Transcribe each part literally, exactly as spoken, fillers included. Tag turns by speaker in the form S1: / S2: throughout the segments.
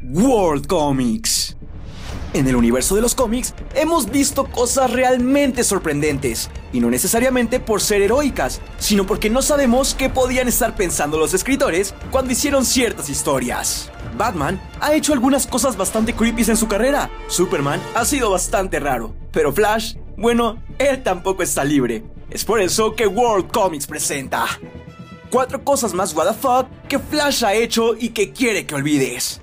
S1: World Comics. En el universo de los cómics hemos visto cosas realmente sorprendentes, y no necesariamente por ser heroicas, sino porque no sabemos qué podían estar pensando los escritores cuando hicieron ciertas historias. Batman ha hecho algunas cosas bastante creepy en su carrera, Superman ha sido bastante raro, pero Flash, bueno, él tampoco está libre. Es por eso que World Comics presenta cuatro cosas más what the fuck que Flash ha hecho y que quiere que olvides.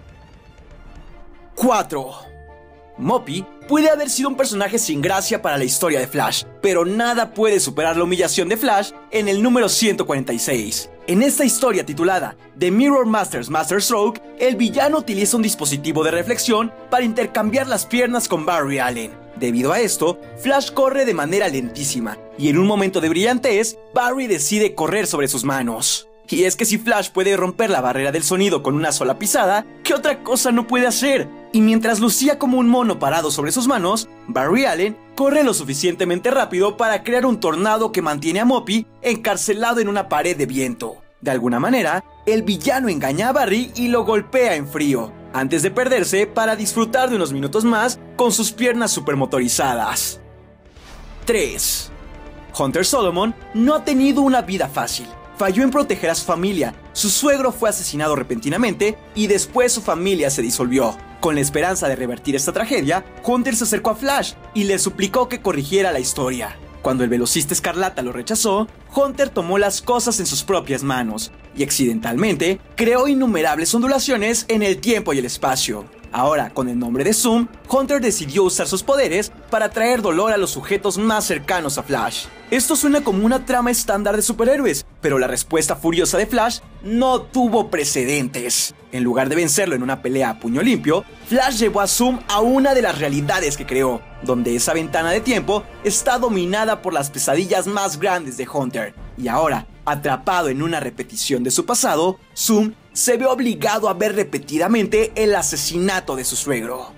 S1: cuatro. Moppy puede haber sido un personaje sin gracia para la historia de Flash, pero nada puede superar la humillación de Flash en el número ciento cuarenta y seis. En esta historia titulada The Mirror Master's Master Stroke, el villano utiliza un dispositivo de reflexión para intercambiar las piernas con Barry Allen. Debido a esto, Flash corre de manera lentísima, y en un momento de brillantez, Barry decide correr sobre sus manos. Y es que si Flash puede romper la barrera del sonido con una sola pisada, ¿qué otra cosa no puede hacer? Y mientras lucía como un mono parado sobre sus manos, Barry Allen corre lo suficientemente rápido para crear un tornado que mantiene a Moppy encarcelado en una pared de viento. De alguna manera, el villano engaña a Barry y lo golpea en frío, antes de perderse para disfrutar de unos minutos más con sus piernas supermotorizadas. tres. Hunter Solomon no ha tenido una vida fácil. Falló en proteger a su familia, su suegro fue asesinado repentinamente y después su familia se disolvió. Con la esperanza de revertir esta tragedia, Hunter se acercó a Flash y le suplicó que corrigiera la historia. Cuando el velocista escarlata lo rechazó, Hunter tomó las cosas en sus propias manos y accidentalmente creó innumerables ondulaciones en el tiempo y el espacio. Ahora, con el nombre de Zoom, Hunter decidió usar sus poderes para traer dolor a los sujetos más cercanos a Flash. Esto suena como una trama estándar de superhéroes, pero la respuesta furiosa de Flash no tuvo precedentes. En lugar de vencerlo en una pelea a puño limpio, Flash llevó a Zoom a una de las realidades que creó, donde esa ventana de tiempo está dominada por las pesadillas más grandes de Hunter. Y ahora, atrapado en una repetición de su pasado, Zoom se ve obligado a ver repetidamente el asesinato de su suegro.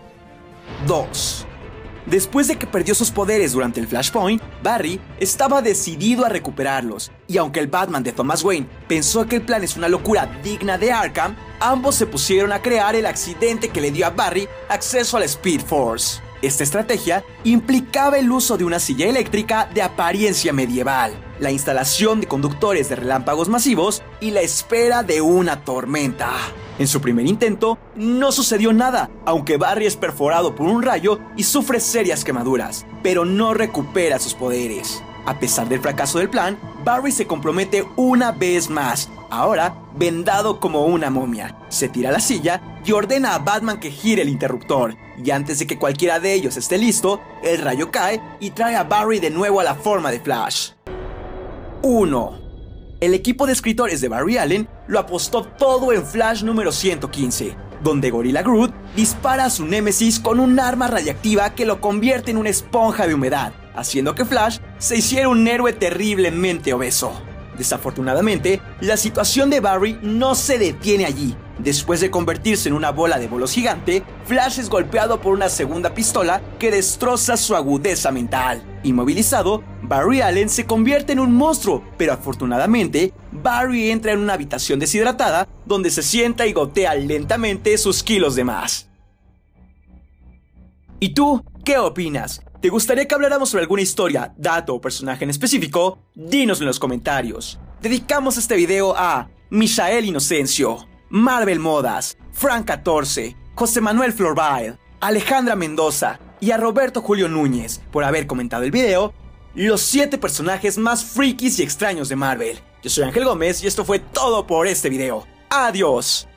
S1: dos. Después de que perdió sus poderes durante el Flashpoint, Barry estaba decidido a recuperarlos, y aunque el Batman de Thomas Wayne pensó que el plan es una locura digna de Arkham, ambos se pusieron a crear el accidente que le dio a Barry acceso a la Speed Force. Esta estrategia implicaba el uso de una silla eléctrica de apariencia medieval, la instalación de conductores de relámpagos masivos y la espera de una tormenta. En su primer intento, no sucedió nada, aunque Barry es perforado por un rayo y sufre serias quemaduras, pero no recupera sus poderes. A pesar del fracaso del plan, Barry se compromete una vez más, ahora vendado como una momia. Se tira a la silla y ordena a Batman que gire el interruptor, y antes de que cualquiera de ellos esté listo, el rayo cae y trae a Barry de nuevo a la forma de Flash. uno. El equipo de escritores de Barry Allen lo apostó todo en Flash número ciento quince, donde Gorilla Grodd dispara a su némesis con un arma radiactiva que lo convierte en una esponja de humedad, haciendo que Flash se hiciera un héroe terriblemente obeso. Desafortunadamente, la situación de Barry no se detiene allí. Después de convertirse en una bola de bolos gigante, Flash es golpeado por una segunda pistola que destroza su agudeza mental. Inmovilizado, Barry Allen se convierte en un monstruo, pero afortunadamente, Barry entra en una habitación deshidratada donde se sienta y gotea lentamente sus kilos de más. ¿Y tú, qué opinas? ¿Te gustaría que habláramos sobre alguna historia, dato o personaje en específico? Dínoslo en los comentarios. Dedicamos este video a Michael Inocencio, Marvel Modas, Frank catorce, José Manuel Florbile, Alejandra Mendoza y a Roberto Julio Núñez por haber comentado el video los siete personajes más frikis y extraños de Marvel. Yo soy Ángel Gómez y esto fue todo por este video. ¡Adiós!